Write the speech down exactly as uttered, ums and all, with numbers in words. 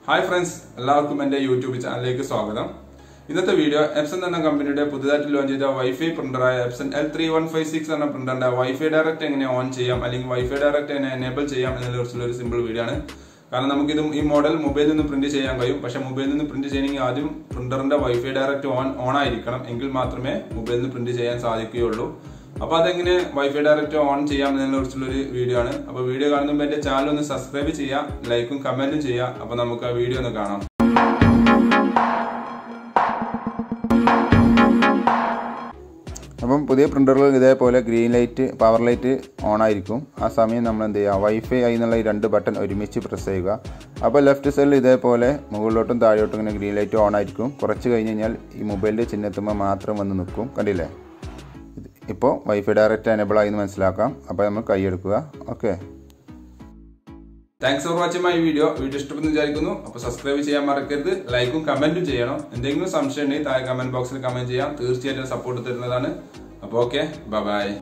Hi friends, എല്ലാവർക്കും എൻ്റെ YouTube ചാനലിലേക്ക് സ്വാഗതം. ഇന്നത്തെ വീഡിയോ Epson എന്ന കമ്പനിയുടെ പുതുതായി ലോഞ്ച് ചെയ്ത വൈഫൈ പ്രിന്ററായ Epson L three one five six എന്ന പ്രിന്ററിന്റെ വൈഫൈ ഡയറക്റ്റ് എങ്ങനെ ഓൺ ചെയ്യാം അല്ലെങ്കിൽ വൈഫൈ ഡയറക്റ്റ് എങ്ങനെ എനേബിൾ ചെയ്യാം എന്നതിനെക്കുറിച്ചുള്ള ഒരു സിമ്പിൾ വീഡിയോ ആണ്. കാരണം നമുക്ക് ഇത് ഈ മോഡൽ മൊബൈലിൽ നിന്ന് പ്രിന്റ് ചെയ്യാൻ കഴിയും. പക്ഷേ മൊബൈലിൽ നിന്ന് പ്രിന്റ് ചെയ്യണമെങ്കിൽ ആദ്യം പ്രിന്ററിന്റെ വൈഫൈ ഡയറക്റ്റ് ഓൺ ഓൺ ആയിരിക്കണം. എങ്കിൽ മാത്രമേ മൊബൈലിൽ നിന്ന് പ്രിന്റ് ചെയ്യാൻ സാധിക്കുകയുള്ളൂ. അപ്പോൾ അതെങ്ങനെ വൈഫൈ ഡയറക്റ്റ് ഓൺ ചെയ്യാം എന്നതിനെക്കുറിച്ചുള്ള ഒരു വീഡിയോ ആണ്. അപ്പോൾ വീഡിയോ കാണുമ്പോൾ എൻ്റെ ചാനൽ ഒന്ന് സബ്സ്ക്രൈബ് ചെയ്യുക, ലൈക്കും കമന്റും ചെയ്യുക. അപ്പോൾ നമുക്ക് ആ വീഡിയോ ഒന്ന് കാണാം. അപ്പം പുതിയ പ്രിന്ററിൽ ഇതേപോലെ green light power light on ആയിരിക്കും. ആ സമയം നമ്മൾ എന്ത് ചെയ്യുക, വൈഫൈ ആയി എന്നുള്ള ഈ രണ്ട് ബട്ടൺ ഒരുമിച്ച് പ്രസ് ചെയ്യുക. അപ്പോൾ ലെഫ്റ്റ് സൈഡിൽ ഇതേപോലെ മുകളിലോട്ടും താഴോട്ടും ഇങ്ങനെ ഗ്രീൻ ലൈറ്റ് ഓൺ ആയിരിക്കും. കുറച്ച് കഴിഞ്ഞ് കഴിഞ്ഞാൽ ഈ മൊബൈലിൻ്റെ ചിഹ്നത്തുമ്പോൾ മാത്രം വന്ന് നിൽക്കും. കണ്ടില്ലേ? ഇപ്പോൾ വൈഫൈ ഡയറക്റ്റ് എനേബിൾ ആയി എന്ന് മനസ്സിലാക്കാം. അപ്പോൾ നമ്മൾ കൈയെടുക്കുക. Okay, thanks for watching my video. Video ഇഷ്ടപ്പെടുന്നു വിചാരിക്കുന്നു. അപ്പോൾ സബ്സ്ക്രൈബ് ചെയ്യാൻ മറക്കരുത്, ലൈക്കും കമന്റും ചെയ്യണം. എന്തെങ്കിലും സംശയം ഉണ്ടെങ്കിൽ താഴെ കമന്റ് ബോക്സിൽ കമന്റ് ചെയ്യാം. തീർച്ചയായിട്ടും സപ്പോർട്ട് തരുന്നതാണ്. അപ്പോൾ ഓക്കെ, ബൈ ബൈ.